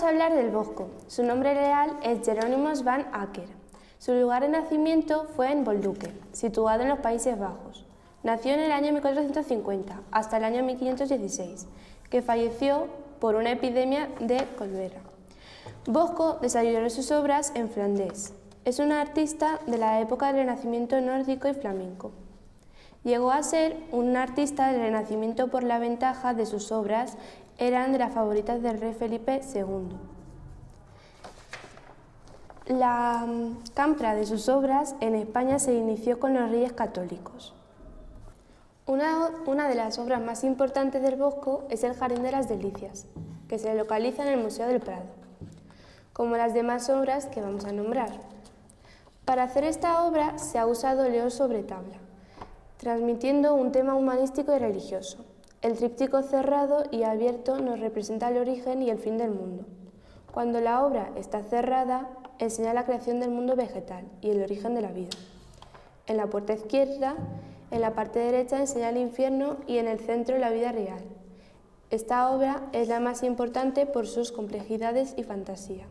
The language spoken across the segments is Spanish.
vamos a hablar del Bosco. Su nombre real es Jerónimos van Acker. Su lugar de nacimiento fue en Bolduque, situado en los Países Bajos. Nació en el año 1450 hasta el año 1516, que falleció por una epidemia de cólera. Bosco desarrolló sus obras en Flandes. Es un artista de la época del Renacimiento nórdico y flamenco. Llegó a ser un artista del Renacimiento por la ventaja de sus obras eran de las favoritas del rey Felipe II. La compra de sus obras en España se inició con los Reyes Católicos. Una de las obras más importantes del Bosco es el Jardín de las Delicias, que se localiza en el Museo del Prado, como las demás obras que vamos a nombrar. Para hacer esta obra se ha usado óleo sobre tabla, transmitiendo un tema humanístico y religioso. El tríptico cerrado y abierto nos representa el origen y el fin del mundo. Cuando la obra está cerrada, enseña la creación del mundo vegetal y el origen de la vida. En la puerta izquierda, en la parte derecha, enseña el infierno y en el centro la vida real. Esta obra es la más importante por sus complejidades y fantasía.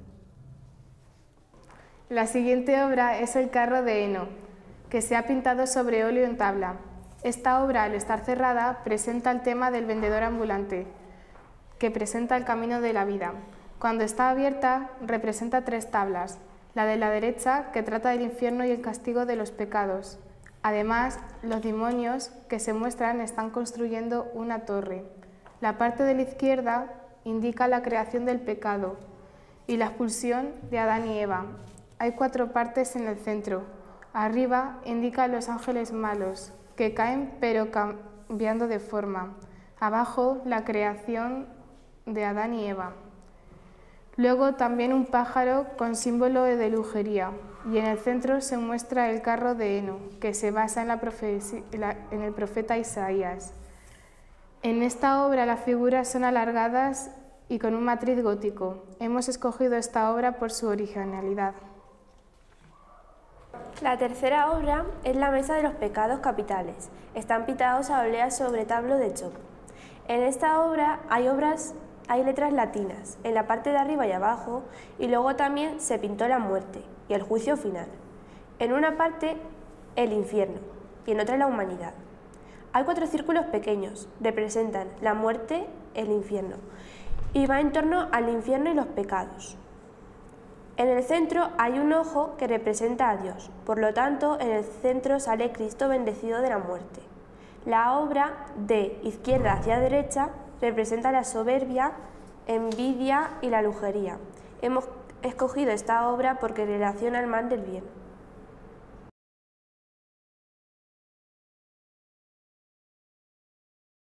La siguiente obra es el carro de heno, que se ha pintado sobre óleo en tabla. Esta obra, al estar cerrada, presenta el tema del vendedor ambulante, que presenta el camino de la vida. Cuando está abierta, representa 3 tablas. La de la derecha, que trata del infierno y el castigo de los pecados. Además, los demonios que se muestran están construyendo una torre. La parte de la izquierda indica la creación del pecado y la expulsión de Adán y Eva. Hay 4 partes en el centro. Arriba indica a los ángeles malos, que caen pero cambiando de forma. Abajo, la creación de Adán y Eva. Luego también un pájaro con símbolo de lujería. Y en el centro se muestra el carro de heno, que se basa en el profeta Isaías. En esta obra las figuras son alargadas y con un matriz gótico. Hemos escogido esta obra por su originalidad. La tercera obra es la Mesa de los Pecados Capitales. Están pintados a óleo sobre tablo de chopo. En esta obra hay letras latinas, en la parte de arriba y abajo, y luego también se pintó la muerte y el juicio final. En una parte, el infierno, y en otra la humanidad. Hay 4 círculos pequeños, representan la muerte, el infierno, y va en torno al infierno y los pecados. En el centro hay un ojo que representa a Dios, por lo tanto, en el centro sale Cristo bendecido de la muerte. La obra, de izquierda hacia derecha, representa la soberbia, envidia y la lujuria. Hemos escogido esta obra porque relaciona el mal del bien.